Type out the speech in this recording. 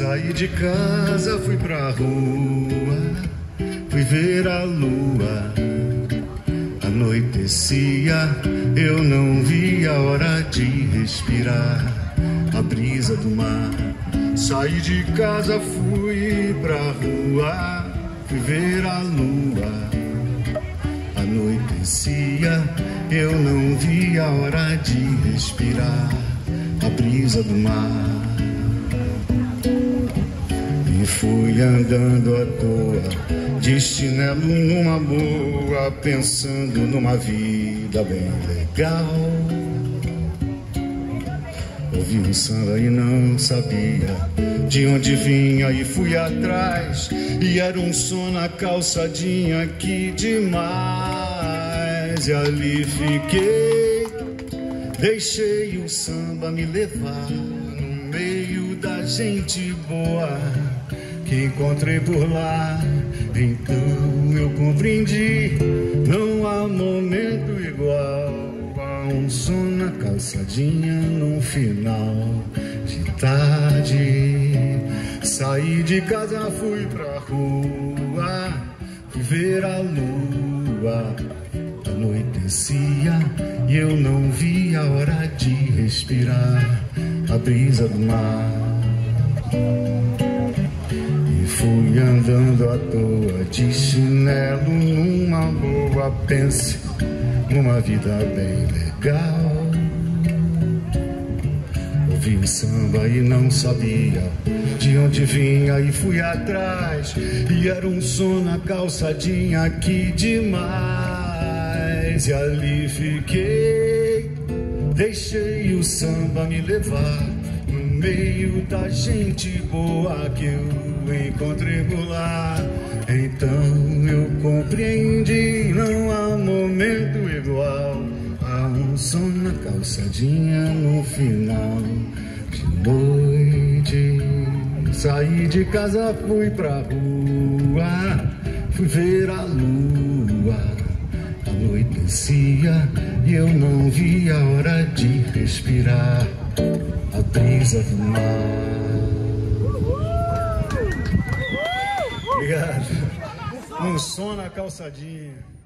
Saí de casa, fui pra rua, fui ver a lua. Anoitecia, eu não vi a hora de respirar a brisa do mar. Saí de casa, fui pra rua, fui ver a lua. Anoitecia, eu não vi a hora de respirar a brisa do mar. E fui andando à toa, de chinelo numa boa, pensando numa vida bem legal. Ouvi um samba e não sabia de onde vinha e fui atrás. E era um som na calçadinha, que demais. E ali fiquei, deixei o samba me levar, no meio da gente boa que encontrei por lá. Então eu compreendi, não há momento igual a um som na calçadinha num final de tarde. Saí de casa, fui pra rua, fui ver a lua. Anoitecia e eu não vi a hora de respirar a brisa do mar. Fui andando à toa, de chinelo numa boa, pense numa vida bem legal. Ouvi um samba e não sabia de onde vinha e fui atrás. E era um som na calçadinha, que demais. E ali fiquei, deixei o samba me levar, no meio da gente boa que eu encontrei por lá. Então eu compreendi, não há momento igual a um som na calçadinha no final de noite. Saí de casa, fui pra rua, fui ver a lua. Anoitecia e eu não vi a hora de respirar a brisa do mar. Obrigado. Um som na calçadinha.